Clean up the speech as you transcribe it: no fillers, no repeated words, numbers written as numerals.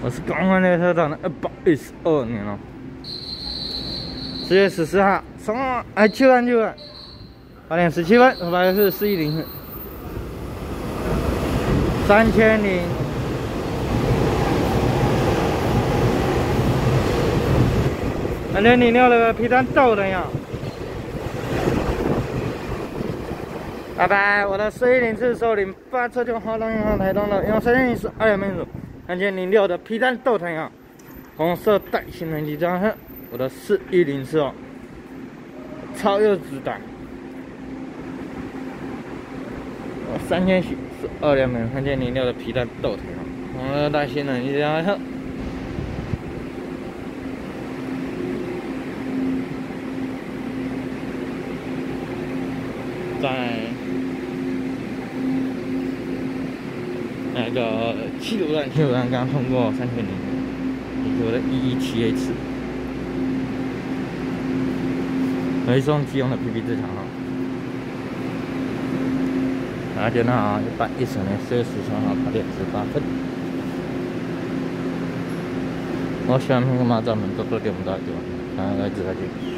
我是刚换那个车厂的212年哦，10月14号，7万8点17分，我发的是410，3000。3006的皮蛋豆的呀。拜拜，我的410次收领发车就华东银行台东的，用30042元面数，3006的皮蛋豆藤呀，红色带新轮机装车，我的410次哦，超优质档，我3000起是2元面3006的皮蛋豆藤，红色带新轮机装车。在那个7路段刚通过3000，也是我的117A 次，回送机用的 PP 制厂哈。大家好，110年4月13号8点18分。我喜欢那个马站门多点不到地方，看来来自他去。